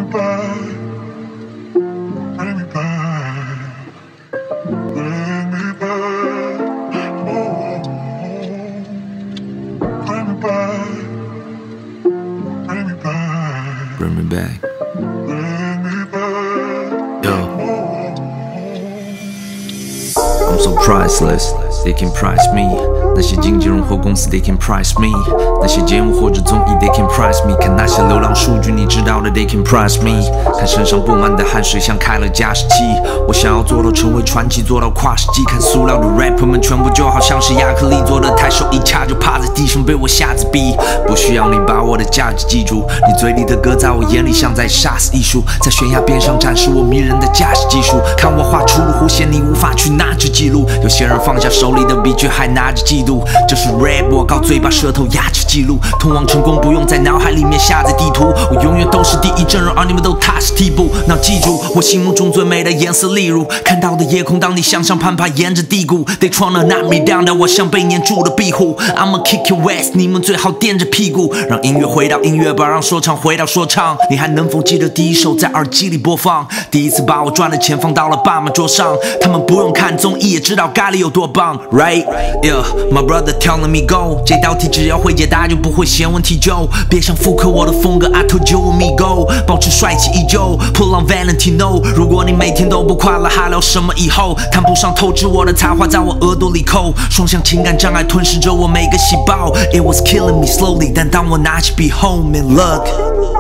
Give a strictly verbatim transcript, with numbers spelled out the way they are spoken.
back, bring me back, bring me back, oh, bring me back, bring me back, bring me back, bring me back, yo. oh. I'm so priceless, they can price me。那些经纪人或公司 they can price me， 那些节目或者综艺 they can price me， 看那些流量数据你知道的 they can price me， 看身上布满的汗水像开了加湿器。我想要做到成为传奇，做到跨世纪。看塑料的 rapper 们全部就好像是亚克力做的太手，一掐就趴在地上被我下子逼。不需要你把我的价值记住，你嘴里的歌在我眼里像在杀死艺术，在悬崖边上展示我迷人的驾驶技术。看我画出了弧线，你无法去拿着记录。有些人放下手里的笔，却还拿着嫉妒。这是 rap， 我靠嘴把舌头压着记录。通往成功不用在脑海里面下载地图，我永远都是第一阵容，而你们都踏实替补。那记住，我心目中最美的颜色，例如看到的夜空，当你向上攀爬，沿着低谷 ，They tryna knock me down， 但我像被黏住的壁虎。I'ma kick your ass， 你们最好垫着屁股，让音乐回到音乐吧，让说唱回到说唱。你还能否记得第一首在耳机里播放？第一次把我赚的钱放到了爸妈桌上，他们不用看综艺也知道咖喱有多棒 ，right？ Yeah， my brother telling me go， 这道题只要会解答就不会嫌问题旧。别想复刻我的风格 ，I told you me go， 保持帅气依旧 ，Pull on Valentino。如果你每天都不快乐，还聊什么以后？谈不上透支我的才华，在我额朵里扣，双向情感障碍吞噬着我每个细胞。It was killing me slowly， 但当我拿起笔后面 ，look。